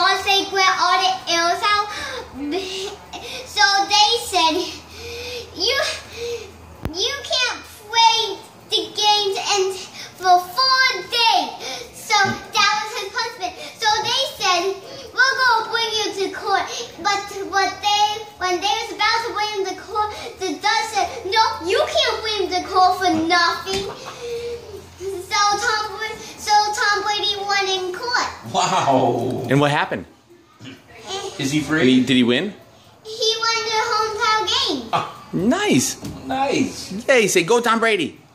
once they went all the arrows out, so they said, you can't play the games and for 4 days. So that was his punishment. So they said, we're gonna bring you to court. But when they was about to bring him to court, the judge said, no, you can't bring him to court for nothing. So Tom Brady won in court. Wow. And what happened? Is he free? Did he win? He won the hometown game. Nice. Nice. Yay, say go Tom Brady.